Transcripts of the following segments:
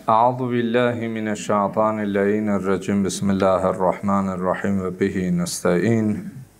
Euzu billahi mineşşeytanirracim. Bismillahirrahmanirrahim ve bihi nestaîn.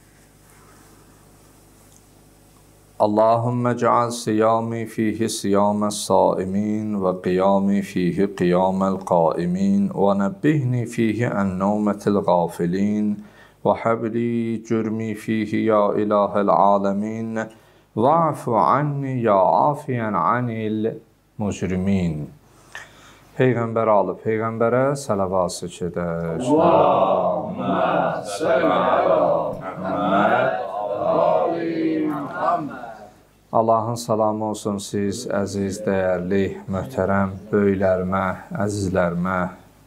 Allahümme ec'al siyami fihi siyames saimin ve qiyami fihi qiyamel qaimin ve nebbihni fihi en nevmetil gafilin ve habli cürmi fihi ya ilahel alemin va'fu anni ya afiyen anil mujrimin. Peyğəmbər alıb, Peyğəmbərə səlavası gedər. Allahümme salli ala Muhammed Ali Muhammed. Allahın salamı olsun siz, əziz, dəyərli, möhtərəm böyüklərimə, əzizlərimə.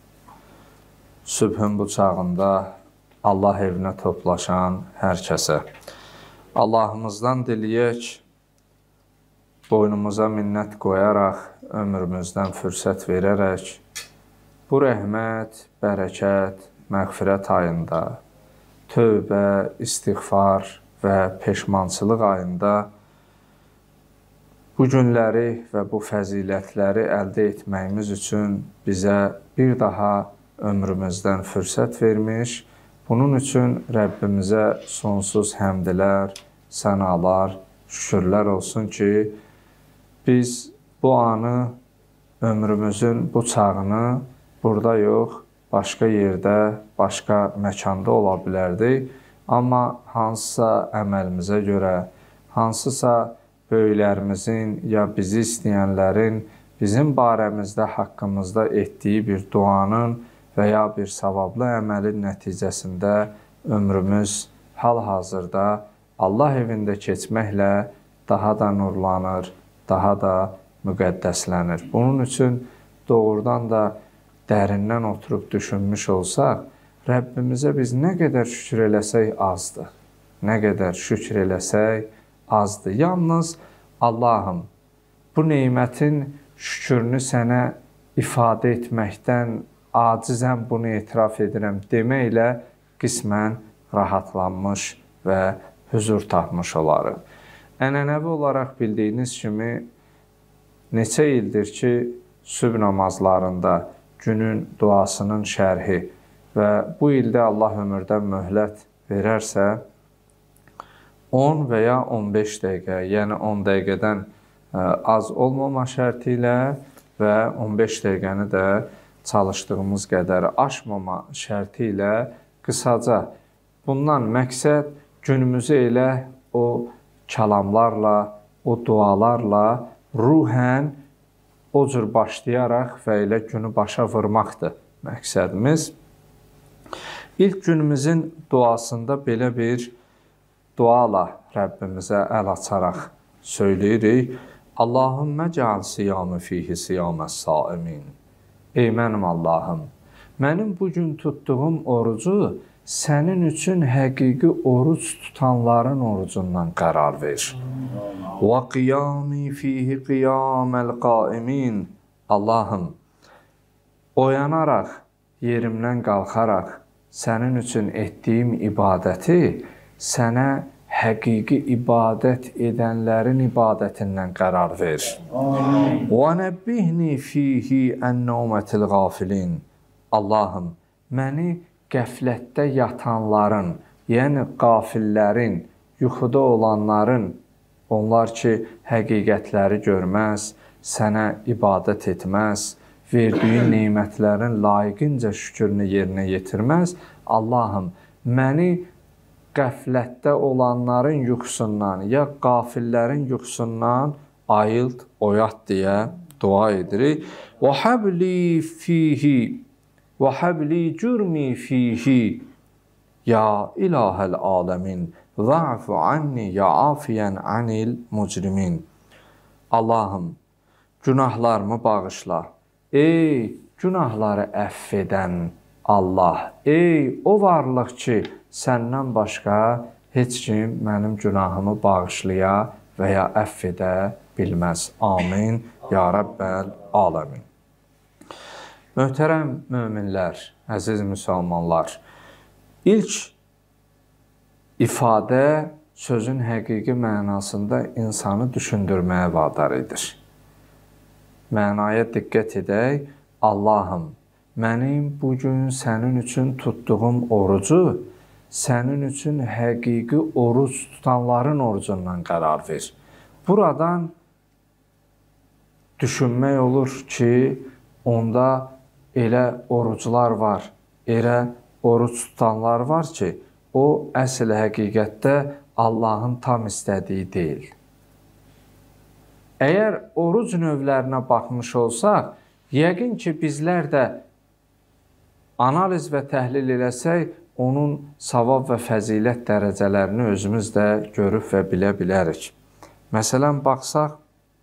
Sübhün bu çağında Allah evinə toplaşan hər kəsə. Allahımızdan diləyək, boynumuza minnət qoyaraq, ömrümüzdən fürsət verərək, bu rəhmət, bərəkət, məğfirət ayında, tövbə, istiğfar və peşmançılıq ayında bu günləri və bu fəzilətləri əldə etməyimiz üçün bizə bir daha ömrümüzdən fürsət vermiş, bunun üçün Rəbbimizə sonsuz həmdlər, sənalar, şükürlər olsun ki, biz bu anı, ömrümüzün bu çağını burada yox, başqa yerdə, başqa məkanda ola bilərdik. Amma hansısa əməlimizə görə, hansısa böyüklərimizin ya bizi istəyənlərin bizim barəmizdə, haqqımızda etdiyi bir duanın və ya bir savablı əməlin nəticəsində ömrümüz hal-hazırda Allah evində keçməklə daha da nurlanır, daha da müqəddəslənir. Bunun üçün doğrudan da dərindən oturub düşünmüş olsaq, Rəbbimizə biz nə qədər şükür eləsək azdır. Nə qədər şükür eləsək azdır. Yalnız Allahım, bu neymətin şükürünü sənə ifadə etməkdən acizəm, bunu etiraf edirəm deməklə qismən rahatlanmış və huzur tapmış olarıq. Ənənəvi olaraq bildiyiniz kimi, neçə ildir ki, sübh namazlarında günün duasının şərhi və bu ildə Allah ömürdən möhlət verərsə, 10 və ya 15 dəqiqə, yəni 10 dəqiqədən az olmama şərti ilə və 15 dəqiqəni də çalışdığımız qədər aşmama şərti ilə qısaca. Bundan məqsəd günümüzü elə o kəlamlarla, o dualarla ruhən o cür başlayaraq və elə günü başa vurmaqdır məqsədimiz. İlk günümüzün duasında belə bir duala Rəbbimizə əl açaraq söyləyirik. Allahümme ec'al siyami fihi siyames saimin. Ey mənim Allahım, mənim bugün tutduğum orucu sənin üçün həqiqi oruc tutanların orucundan qərar ver. Və qiyami fihi qiyaməl qaimin. Allahım, oyanaraq, yerimdən qalxaraq, sənin üçün etdiyim ibadəti sənə həqiqi ibadət edənlərin ibadətindən qərar ver. Və nəbbihni fihi ən nevmətil gafilin. Allahım, məni qəflətdə yatanların, yəni qafillərin, yuxuda olanların, onlar ki, həqiqətləri görməz, sənə ibadət etməz, verdiyin neymətlərin layiqincə şükürünü yerinə yetirməz. Allahım, məni qəflətdə olanların yuxusundan, ya qafillərin yuxusundan ayılt, oyat deyə dua edirik. Və habli fihi və habli cürmi fihi ya ilahəl aləmin va'fu anni ya afiyən anil mujrimin. Allahım, günahlarımı bağışla. Ey günahları əff edən Allah, ey o varlıq ki, səndən başqa heç kim mənim günahımı bağışlaya və ya əff edə bilməz. Amin. Ya Rəbbəl aləmin. Möhtərəm möminlər, əziz müsəlmanlar, ilk ifadə sözün həqiqi mənasında insanı düşündürməyə vadar edir. Mənaya diqqət edək. Allahım, mənim bugün sənin üçün tutduğum orucu, sənin üçün həqiqi oruc tutanların orucundan qərar ver. Buradan düşünmək olur ki, onda elə oruclar var, elə oruc tutanlar var ki, o əsl həqiqətdə Allahın tam istədiyi deyil. Əgər oruc növlərinə baxmış olsaq, yəqin ki, bizlər də analiz və təhlil eləsək, onun savab və fəzilət dərəcələrini özümüz də görüb və bilə bilərik. Məsələn, baxsaq,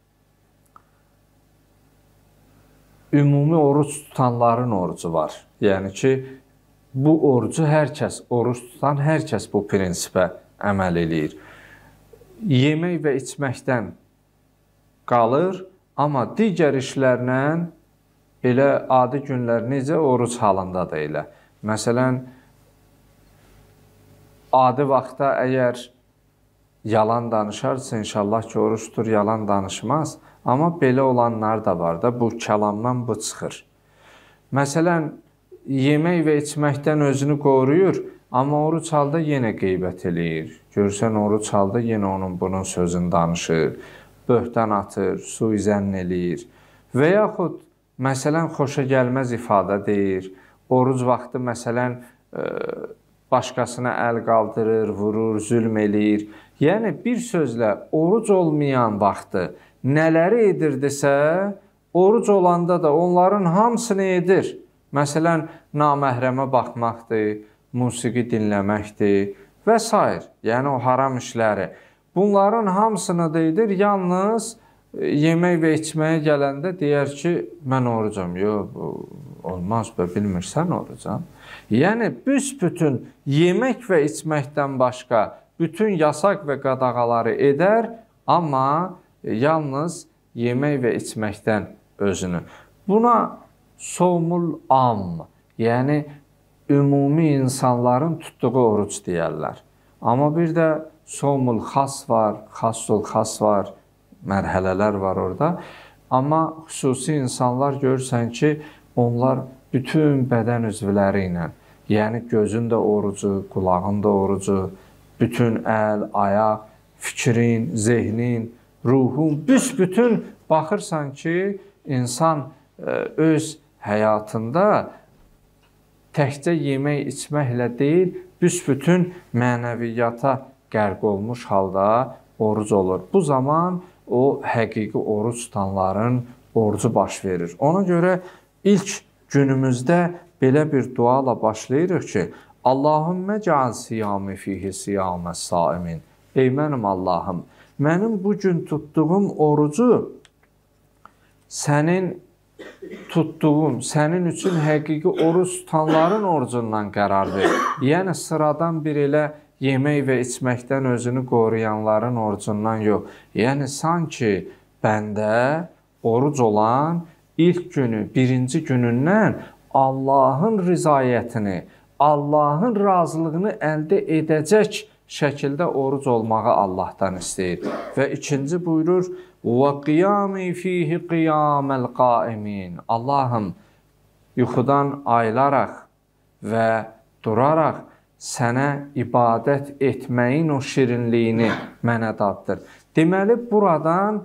ümumi oruc tutanların orucu var. Yəni ki, bu orucu hər kəs, oruc tutan hər kəs bu prinsipə əməl eləyir. Yemək və içməkdən qalır, amma digər işlərlə elə adi günlər necə oruc halında da elə. Məsələn, adi vaxtda əgər yalan danışarsa, inşallah ki, oruç tutur, yalan danışmaz. Amma belə olanlar da var da, bu kəlamdan bu çıxır. Məsələn, yemək və içməkdən özünü qoruyur, amma oruç halda yenə qeybət eləyir. Görsən, oruç halda yenə onun bunun sözünü danışır, böhtan atır, suizənn eləyir. Və yaxud, məsələn, xoşa gəlməz ifadə deyir. Oruc vaxtı, məsələn, başqasına əl qaldırır, vurur, zülm eləyir. Yəni, bir sözlə, oruc olmayan vaxtı nələri edirdisə, oruc olanda da onların hamısını edir. Məsələn, naməhrəmə baxmaqdır, musiqi dinləməkdir və s. Yəni, o haram işləri. Bunların hamısını da edir, yalnız yemək və içməyə gələndə deyər ki, mən orucam. Yox, olmaz, bilmirsən orucam. Yəni, büsbütün yemək və içməkdən başqa bütün yasaq və qadağaları edər, amma yalnız yemək və içməkdən özünü. Buna somul am, yəni ümumi insanların tutduğu oruc deyərlər. Amma bir də somul xas var, xassul xas var, mərhələlər var orada. Amma xüsusi insanlar görürsən ki, onlar bütün bədən üzvləri ilə, yəni gözün də orucu, qulağın da orucu, bütün əl, ayaq, fikrin, zehnin, ruhun, büsbütün baxırsan ki, insan öz həyatında təkcə yemək, içməklə deyil, büsbütün mənəviyyata qərq olmuş halda oruc olur. Bu zaman o həqiqi oruc tutanların orucu baş verir. Ona görə ilk günümüzdə belə bir duala başlayırıq ki, Allahümmə cəal siyami fihi siyaməs saimin. Ey mənim Allahım, mənim bugün tutduğum orucu sənin tutduğum, sənin üçün həqiqi oruc tutanların orucundan qərar ver. Yəni, sıradan bir elə yemək və içməkdən özünü qoruyanların orucundan yox. Yəni, sanki bəndə oruc olan ilk günü, birinci günündən Allahın rızayətini, Allahın razılığını əldə edəcək şəkildə oruc olmağı Allahdan istəyir. Və ikinci buyurur, وَقِيَامِ فِيهِ قِيَامَ الْقَائِمِينَ Allahım, yuxudan ayılaraq və duraraq sənə ibadət etməyin o şirinliyini mənə daddır. Deməli, buradan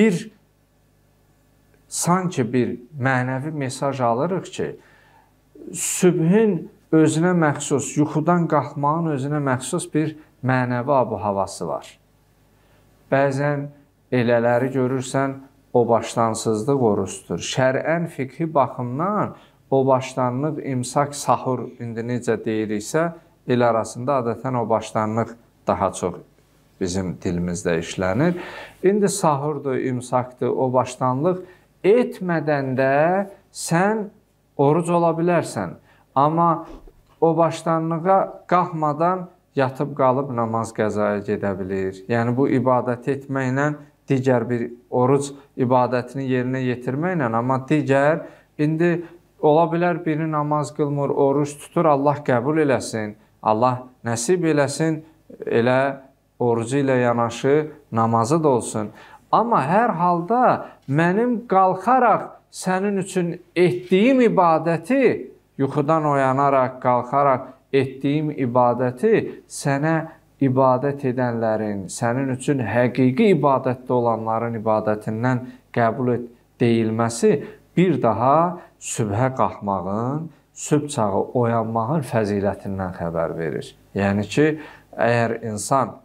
sanki bir mənəvi mesaj alırıq ki, sübhün özünə məxsus, yuxudan qalxmağın özünə məxsus bir mənəvi ab-havası var. Bəzən elələri görürsən, o başlansızlıq orucdur. Şər'ən fiqhi baxımdan o başlanlıq, imsak, sahur, indi necə deyiriksə, el arasında adətən o başlanlıq daha çox bizim dilimizdə işlənir. İndi sahurdur, imsakdır, o başlanlıq etmədən də sən oruc ola bilərsən. Amma o başlanlığa qalxmadan yatıb qalıb namaz qəzaya gedə bilir. Yəni, bu ibadət etməklə, digər bir oruc ibadətini yerinə yetirməklə, amma digər, indi ola bilər biri namaz qılmır, oruç tutur, Allah qəbul eləsin, Allah nəsib eləsin, elə orucu ilə yanaşı namazı da olsun. Amma hər halda mənim qalxaraq sənin üçün etdiyim ibadəti, yuxudan oyanaraq, qalxaraq etdiyim ibadəti sənə ibadət edənlərin, sənin üçün həqiqi ibadətdə olanların ibadətindən qəbul deyilməsi bir daha sübhə qalxmağın, sübh çağı oyanmağın fəzilətindən xəbər verir. Yəni ki, əgər insan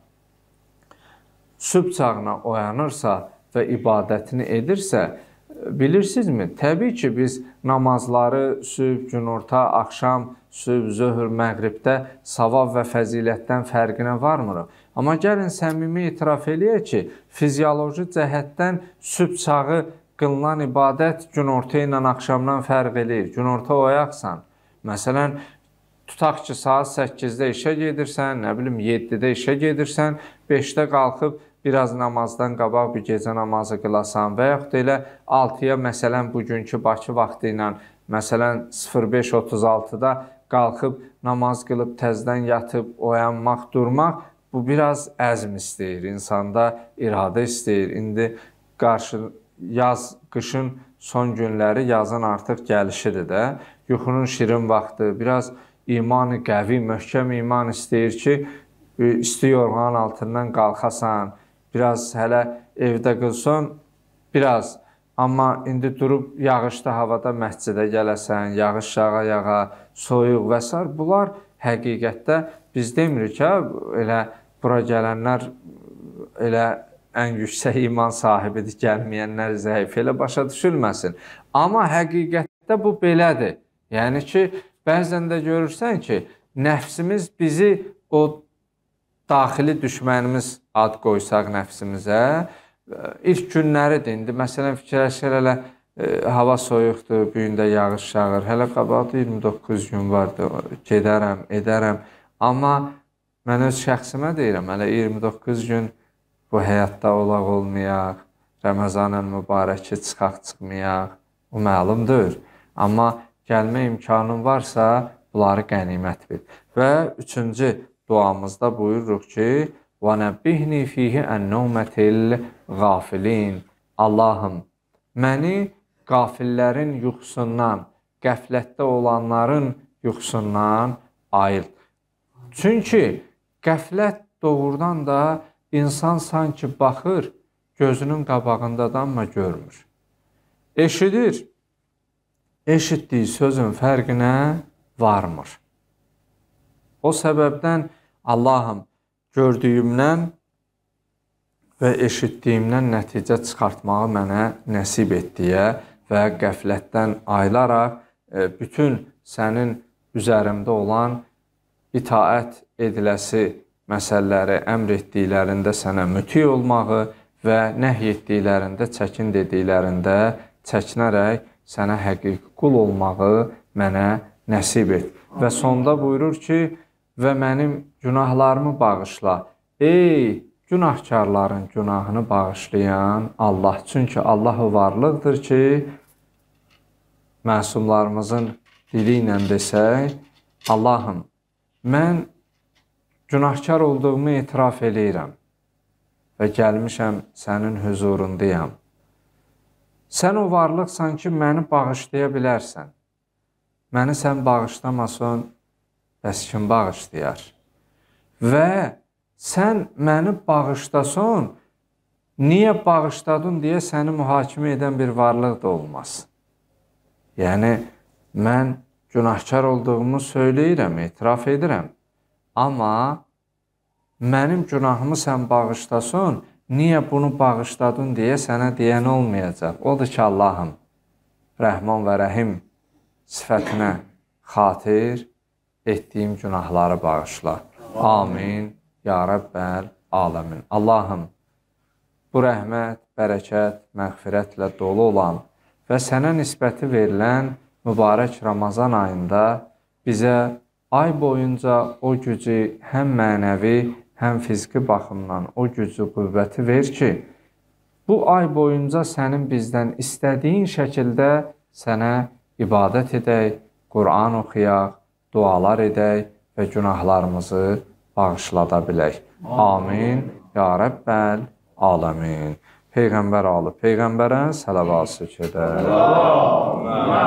sübh çağına oyanırsa və ibadətini edirsə, bilirsinizmi? Təbii ki, biz namazları sübh, günorta, axşam, sübh, zöhr, məğribdə savab və fəzilətdən fərqinə varmırıq. Amma gəlin səmimi etiraf eləyək ki, fizioloji cəhətdən sübh çağı qılınan ibadət günorta ilə axşamdan fərq eləyir. Günorta oyaqsan. Məsələn, tutaq ki, saat 8-də işə gedirsən, nə bilim 7-də işə gedirsən, 5-də qalxıb biraz namazdan qabaq bir gecə namazı qılasan və yaxud da elə 6-ya məsələn bugünkü Bakı vaxtı ilə məsələn 05:36-da qalxıb namaz qılıb təzdən yatıb oyanmaq, durmaq bu biraz əzm istəyir, insanda iradə istəyir. İndi yaz, qışın son günləri, yazın artıq gəlişidir də, yuxunun şirin vaxtı, biraz imanı qəvi, möhkəm iman istəyir ki, isti yorğanın altından qalxasan, biraz hələ evdə qılsan, biraz. Amma indi durub yağışlı havada məscidə gələsən, yağış yağa, soyuq və s. Bunlar həqiqətdə biz demirik ki, elə bura gələnlər elə ən yüksək iman sahibidir, gəlməyənlər zəif, elə başa düşülməsin. Amma həqiqətdə bu belədir. Yəni ki, bəzən də görürsən ki, nəfsimiz bizi o daxili düşmənimiz ad qoysaq nəfsimizə, ilk günləridir. İndi məsələn fikirləşir, hələ hava soyuqdur, bu gün də yağış yağır, hələ qabaqda 29 gün vardır, gedərəm, edərəm. Amma mən öz şəxsimə deyirəm, hələ 29 gün bu həyatda olaq olmayaq, Ramazan-ın mübarəki çıxaq-çıxmayaq, o məlumdur. Amma gəlmə imkanın varsa, bunları qənimət bil. Və üçüncü duamızda buyururuq ki, وَنَبِّهْنِي فِيهِ أَنَّوْمَةِ الْغَافِلِينَ Allahım, məni qafillərin yuxusundan, qəflətdə olanların yuxusundan ayıl. Çünki qəflət doğrudan da insan sanki baxır, gözünün qabağındadır, amma görmür. Eşidir, eşitdiyi sözün fərqinə varmır. O səbəbdən Allahım, gördüyümdən və eşitdiyimdən nəticə çıxartmağı mənə nəsib etdiyə və qəflətdən ayılaraq bütün sənin üzərimdə olan itaət ediləsi məsələləri əmr etdiklərində sənə müti olmağı və nəhy etdiklərində, çəkin dediklərində çəkinərək sənə həqiqi qul olmağı mənə nəsib et. Və sonda buyurur ki, və mənim günahlarımı bağışla. Ey günahkarların günahını bağışlayan Allah. Çünki Allah o varlıqdır ki, məsumlarımızın dili ilə desək, Allahım, mən günahkar olduğumu etiraf eləyirəm və gəlmişəm sənin huzurundayam. Sən o varlıqsan ki, məni bağışlaya bilərsən. Məni sən bağışlamasan, bəs kim bağışlayar? Və sən məni bağışlasan, niyə bağışladın deyə səni mühakimə edən bir varlıq da olmaz. Yəni, mən günahkar olduğumu söyləyirəm, etiraf edirəm. Amma mənim günahımı sən bağışlasan, niyə bunu bağışladın deyə sənə deyən olmayacaq. Odur ki, Allahım, Rəhman və Rəhim sifətinə xatir etdiyim günahları bağışla. Amin. Ya Rəbbəl aləmin. Allahım, bu rəhmət, bərəkət, məğfirətlə dolu olan və sənə nisbəti verilən mübarək Ramazan ayında bizə ay boyunca o gücü həm mənəvi, həm fiziki baxımdan o gücü, qüvvəti ver ki, bu ay boyunca sənin bizdən istədiyin şəkildə sənə ibadət edək, Qur'an oxuyaq, dualar edək və günahlarımızı bağışlada bilək. Amin. Ya Rəbbəl aləmin. Peyğəmbər alı Peyğəmbərə səlavat sökədə. Allahümme